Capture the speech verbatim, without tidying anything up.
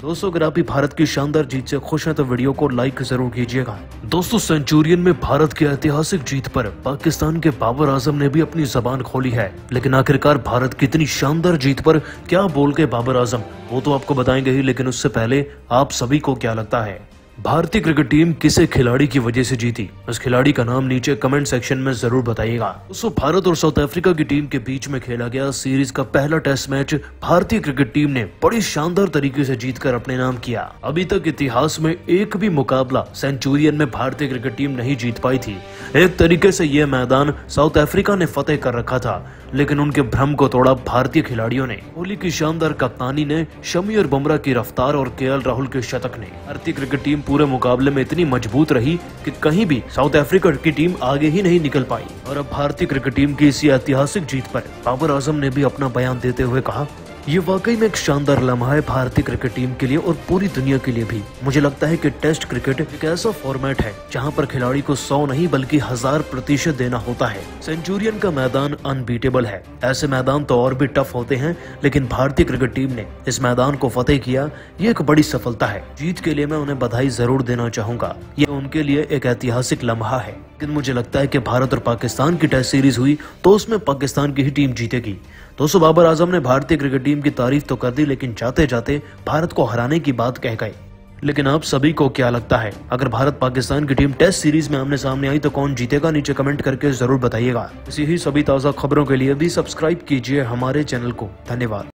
दोस्तों अगर आप भी भारत की शानदार जीत से खुश हैं तो वीडियो को लाइक जरूर कीजिएगा। दोस्तों सेंचुरियन में भारत की ऐतिहासिक जीत पर पाकिस्तान के बाबर आजम ने भी अपनी जबान खोली है, लेकिन आखिरकार भारत की इतनी शानदार जीत पर क्या बोल के बाबर आजम, वो तो आपको बताएंगे ही, लेकिन उससे पहले आप सभी को क्या लगता है भारतीय क्रिकेट टीम किसे खिलाड़ी की वजह से जीती? उस खिलाड़ी का नाम नीचे कमेंट सेक्शन में जरूर बताइएगा। दोस्तों भारत और साउथ अफ्रीका की टीम के बीच में खेला गया सीरीज का पहला टेस्ट मैच भारतीय क्रिकेट टीम ने बड़ी शानदार तरीके से जीतकर अपने नाम किया। अभी तक इतिहास में एक भी मुकाबला सेंचुरियन में भारतीय क्रिकेट टीम नहीं जीत पाई थी। एक तरीके से यह मैदान साउथ अफ्रीका ने फतेह कर रखा था, लेकिन उनके भ्रम को तोड़ा भारतीय खिलाड़ियों ने। कोहली की शानदार कप्तानी ने, शमी और बुमराह की रफ्तार और केएल राहुल के शतक ने भारतीय क्रिकेट टीम पूरे मुकाबले में इतनी मजबूत रही कि कहीं भी साउथ अफ्रीका की टीम आगे ही नहीं निकल पाई। और अब भारतीय क्रिकेट टीम की इसी ऐतिहासिक जीत पर बाबर आजम ने भी अपना बयान देते हुए कहा, ये वाकई में एक शानदार लम्हा है भारतीय क्रिकेट टीम के लिए और पूरी दुनिया के लिए भी। मुझे लगता है कि टेस्ट क्रिकेट एक ऐसा फॉर्मेट है जहां पर खिलाड़ी को सौ नहीं बल्कि हजार प्रतिशत देना होता है। सेंचुरियन का मैदान अनबीटेबल है। ऐसे मैदान तो और भी टफ होते हैं, लेकिन भारतीय क्रिकेट टीम ने इस मैदान को फतेह किया, ये एक बड़ी सफलता है। जीत के लिए मैं उन्हें बधाई जरूर देना चाहूंगा। ये उनके लिए एक ऐतिहासिक लम्हा है। लेकिन मुझे लगता है कि भारत और पाकिस्तान की टेस्ट सीरीज हुई तो उसमें पाकिस्तान की ही टीम जीतेगी। दोस्तों बाबर आजम ने भारतीय क्रिकेट टीम की तारीफ तो कर दी, लेकिन जाते जाते भारत को हराने की बात कह गए। लेकिन आप सभी को क्या लगता है, अगर भारत पाकिस्तान की टीम टेस्ट सीरीज में आमने सामने आई तो कौन जीतेगा? नीचे कमेंट करके जरूर बताइएगा। इसी ही सभी ताज़ा खबरों के लिए भी सब्सक्राइब कीजिए हमारे चैनल को। धन्यवाद।